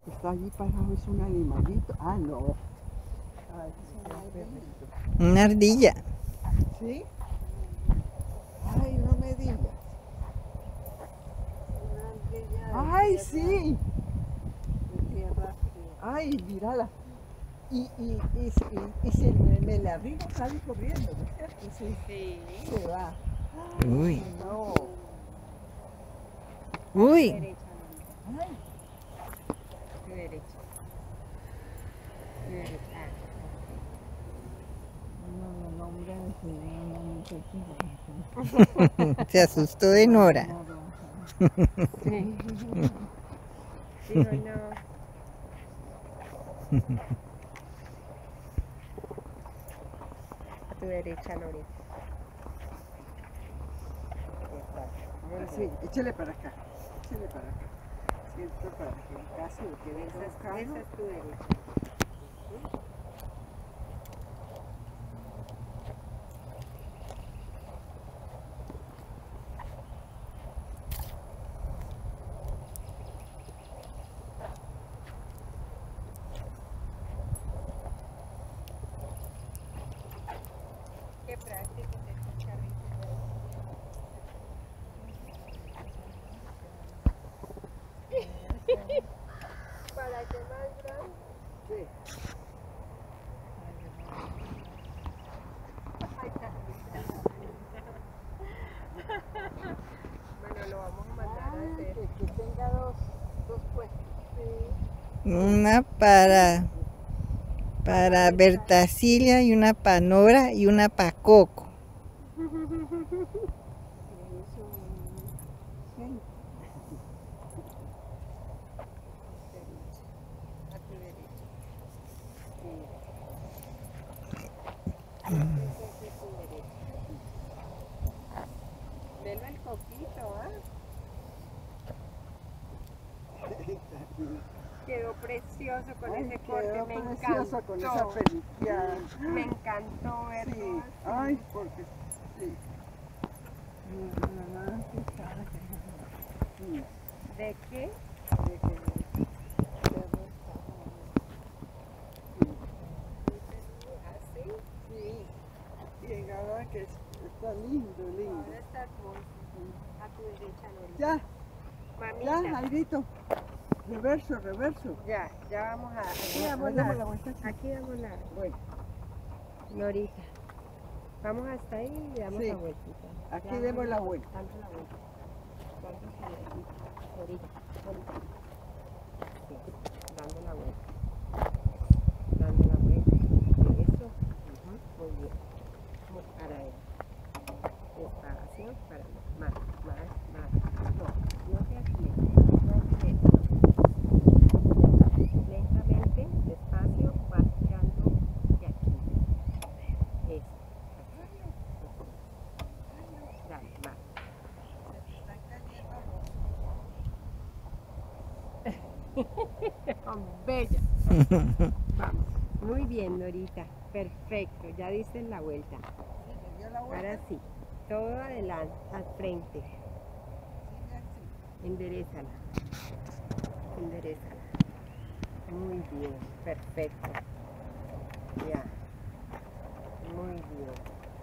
Está allí parado, es un animalito. Ah, no. Ay, Una ardilla. ¿sí? Ay, no me digas. Ay, sí. Ay, mírala. Y si me la arriba, sale corriendo, ¿no es cierto? Sí. Sí. Se va. Uy. No. Uy. Derecha, Ay, tu derecha. Tu derecha. no, hombre, Se asustó de Nora. Sí. Sí o no. A tu derecha, Lorita. Sí, échale para acá. Échale para acá. Siento para que en caso de que venga un Esa carro. es tu derecha. Qué práctico que estos carritos. ¿Para qué más grande? Sí. Ay, carrito. Bueno, lo vamos a mandar a hacer. Que tenga dos puestos. Sí. Una para Bertasilia y una para Nora y una para Coco. A tu derecha. Velo el coquito, ¿ah? Quedó precioso con ese corte, Quedó me precioso encantó. con esa peliqueada. Me encantó verlo. Sí. así. Ay, porque sí. ¿De qué? ¿Así? Sí. Bien, ahora que está lindo, lindo. Ahora está hermoso. A tu derecha, Norita. Ya, Mamita. Jairito. Reverso. Ya vamos a... Aquí Ya, damos damos la la... vuelta. Aquí damos la... Bueno, Norita. Vamos hasta ahí y damos Sí. la vueltita. aquí Ya demos vamos la vuelta. dando la vuelta. Dando la vueltita. Norita. Sí, dando la vuelta. Dando la vuelta. Eso. Muy bien. Para él. Despacio. Para más. No te aceleres. No aceleres. Lentamente, despacio, vas tirando de aquí. Eso. Dale, más. Bella. Vamos. Muy bien, Norita. Perfecto. Ya diste la vuelta. Ahora sí. Todo adelante, al frente. Enderezala. Enderezala. Muy bien. Perfecto. Ya. Muy bien.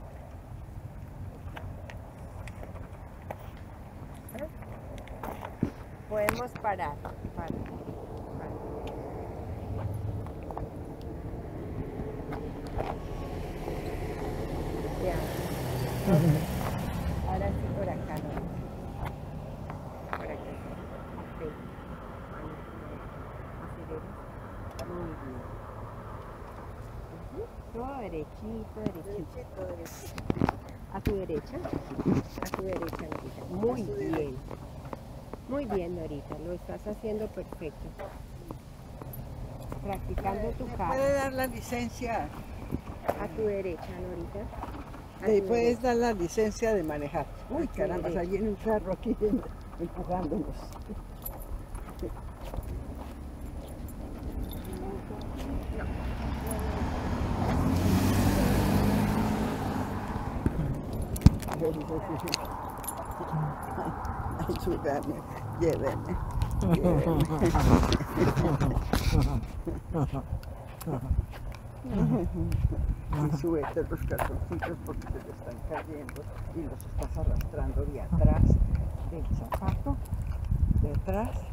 ¿Ah? Podemos parar. Para. Ya. Ahora sí por acá, ¿no? Por acá. Sí. Muy bien. Todo derechito. A tu derecha. Norita. Muy bien. Muy bien, Norita. Lo estás haciendo perfecto. Practicando tu ¿Me cara. puede dar la licencia? A tu derecha, Norita. A ¿Me tu puedes derecha. dar la licencia de manejar? Uy, tu caramba, derecha. ahí viene un carro aquí empujándonos. Ayúdame, lléveme. Y súbete los calzoncitos porque te le están cayendo y los estás arrastrando de atrás del zapato, de atrás.